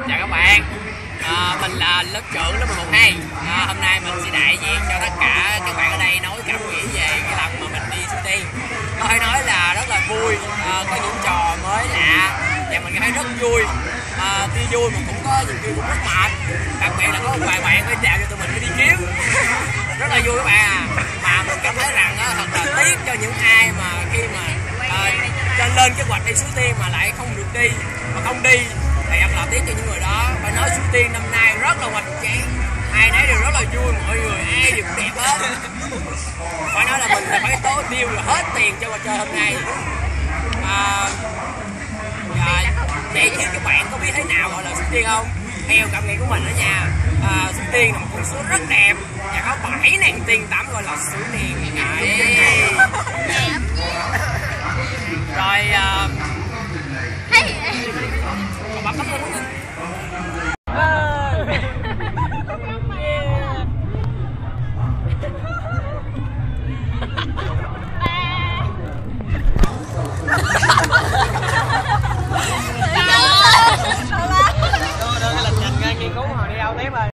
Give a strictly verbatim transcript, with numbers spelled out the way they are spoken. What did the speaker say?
Chào các bạn, à, mình là lớp trưởng lớp mười một hai. À, hôm nay mình sẽ đại diện cho tất cả các bạn ở đây nói cảm nghĩ về cái lần mà mình đi shooting. Có thể nói là rất là vui, à, có những trò mới lạ và mình thấy rất vui. À, tuy vui mà cũng có nhiều khi cũng rất mệt, đặc biệt là có một vài bạn phải chào cho tụi mình mới đi kiếm. Rất là vui các bạn à. Mà mình cảm thấy rằng đó, thật là tiếc cho những ai mà khi mà à, cho lên kế hoạch đi shooting mà lại không được đi mà không đi thì thật là tiếc cho những người đó. Phải nói shooting năm nay rất là hoành tráng, ai nấy đều rất là vui, mọi người ai đều đẹp hết. Phải nói là mình phải tố tiêu là hết tiền cho trò chơi hôm nay. À, à, vậy chứ các bạn có biết thế nào gọi là shooting không? Theo cảm nghĩ của mình đó nha, à, shooting là một con số rất đẹp và có bảy nàng tiên tắm gọi là shooting. Rồi à,